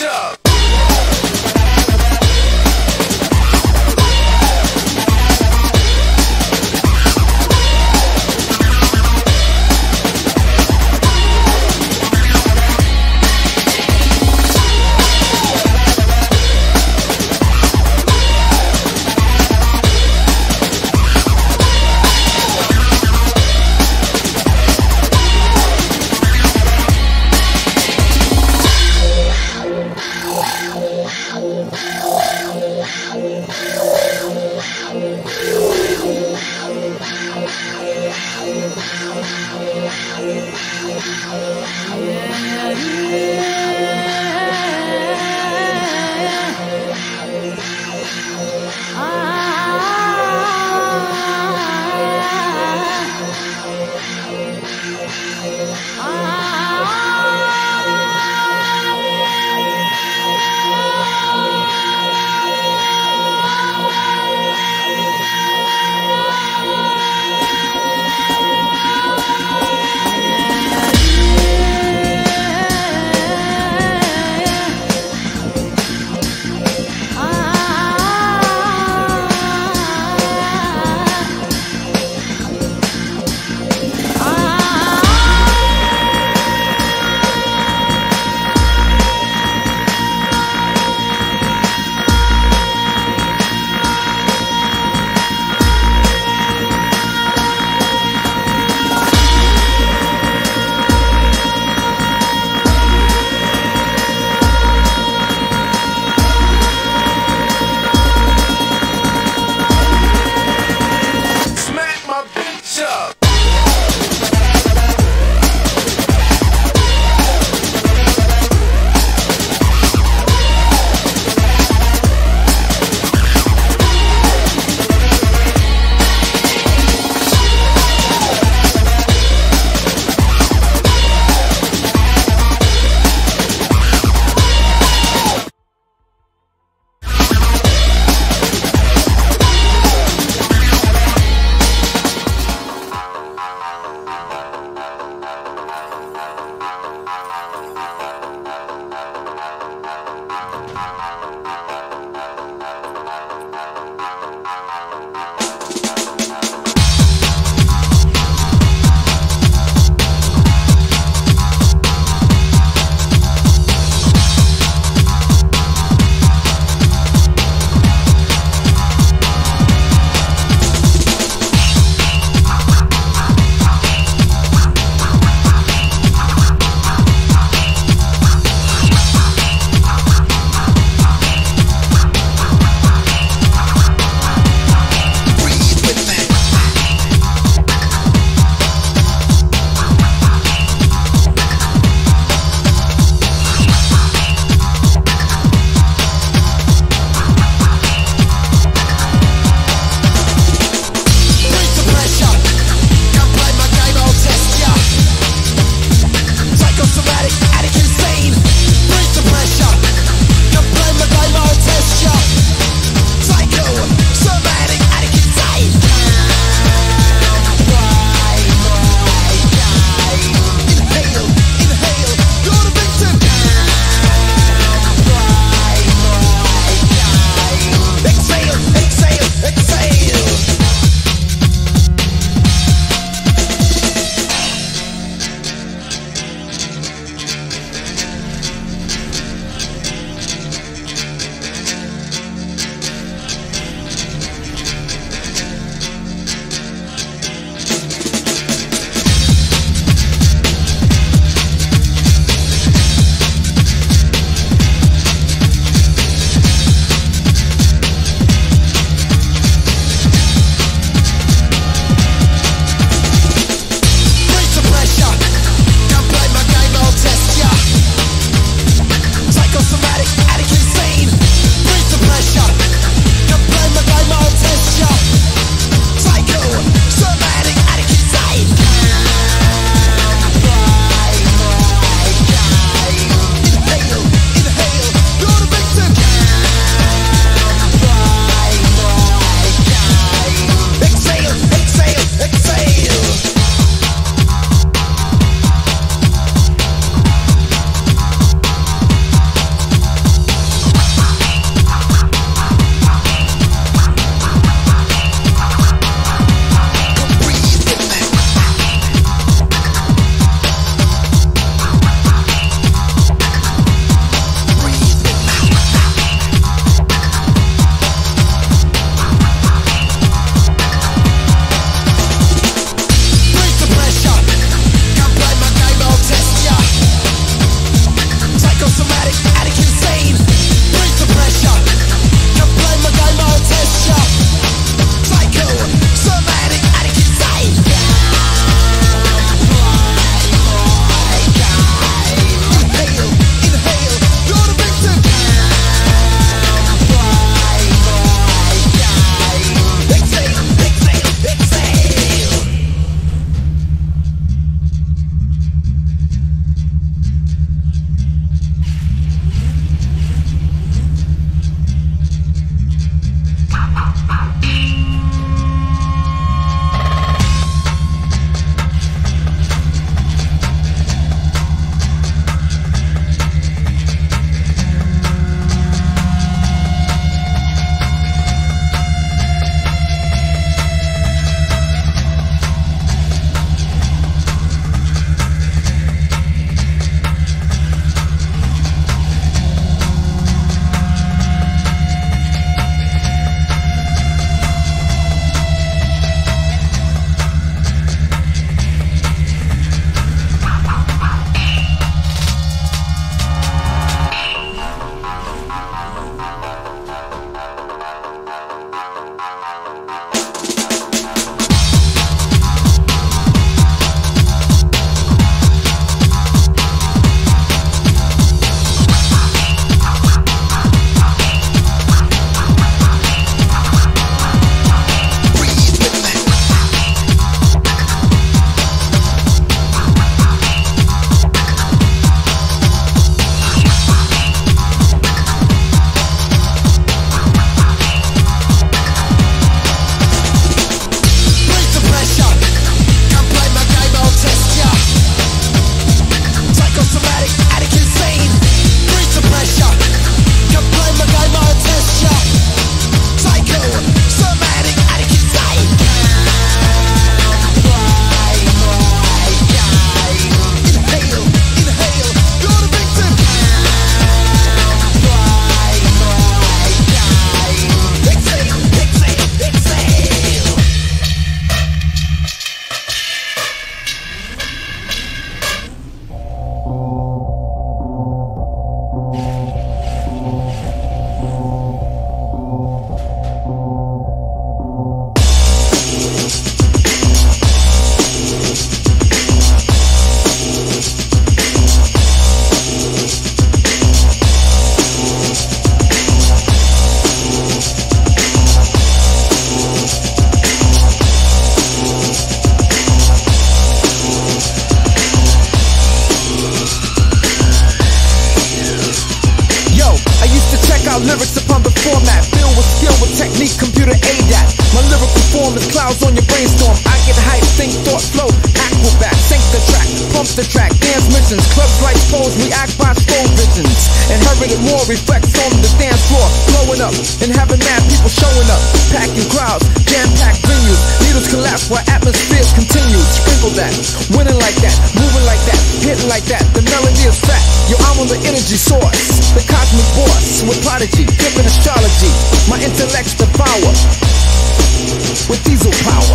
switch up. Lyrics upon the format, filled with skill with technique, computer ADAT. My lyrical form is clouds on your brainstorm. I get hype, think, thought, flow, acrobat. Sync the track, pump the track, dance missions. Clubs like pose, react by slow visions. Inherited more, reflects on the dance floor. Blowing up, and having mad people showing up. Packing crowds, jam-packed venues. Needles collapse while atmospheres continue. Sprinkle that, winning like that, moving like that, hitting like that. The melody is fat, yo, I'm on the energy source. The cosmic boss, with prodigy, flipping astrology. My intellect's devour, with diesel power.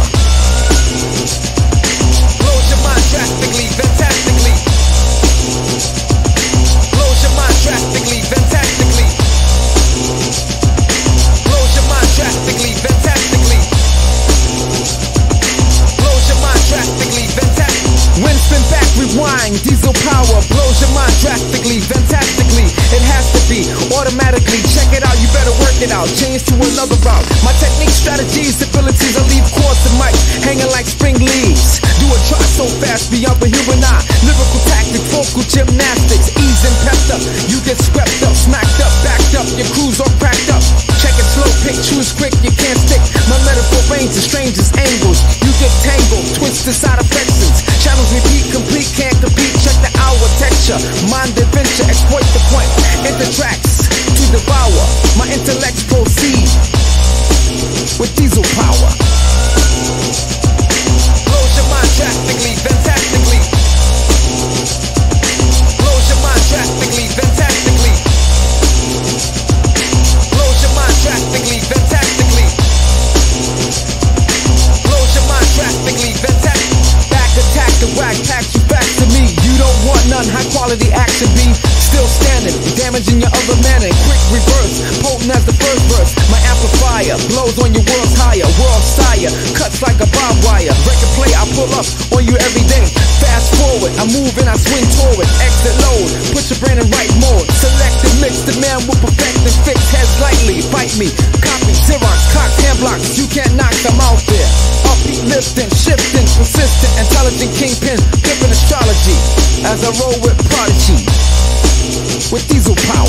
Blows your mind drastically, fantastically. Blows your mind drastically, fantastically. Blows your mind drastically, fantastically. Blows your mind drastically, fantastically. Wind spin back, rewind, diesel power. Blows your mind drastically, fantastically. It has to be, automatically. Check it out, you better work it out. Change to another route. My technique, strategies, abilities, I leave chords and mics hanging like spring leaves. Do a try so fast, beyond the human eye. Lyrical tactics, vocal gymnastics. Ease and pepped up, you get swept up, smacked up, backed up. Your crew's all cracked up. Check it slow, pick, choose quick, you can't stick. My metaphor range the strangest angles. You get tangled, twisted side affections. Channels repeat, complete, can't compete. Check the hour texture, mind adventure, exploit the point. Enter tracks to devour. My intellect proceed with diesel power. Blows your mind drastically, fantastically. Blows your mind drastically, fantastically. Blows your mind drastically, fantastically. Blows your mind drastically, fantastically. Back attack the whack, pack you back to me. You don't want none, high quality action be still standing, damaging your other man. Quick reverse, potent as the first verse. My amplifier blows on your world's higher, world sire, cuts like a barbed wire. Record play, I pull up on you every day. Fast forward, I move and I swing toward. Exit load, put your brain in right mode. Select and mix, the man will perfect and fix. Heads lightly, fight me, copy, Xerox, cocks, hand blocks. You can't knock them out there. Upbeat, lifting, shifting, persistent, intelligent kingpin, flipping astrology. As I roll with prodigy, with diesel power.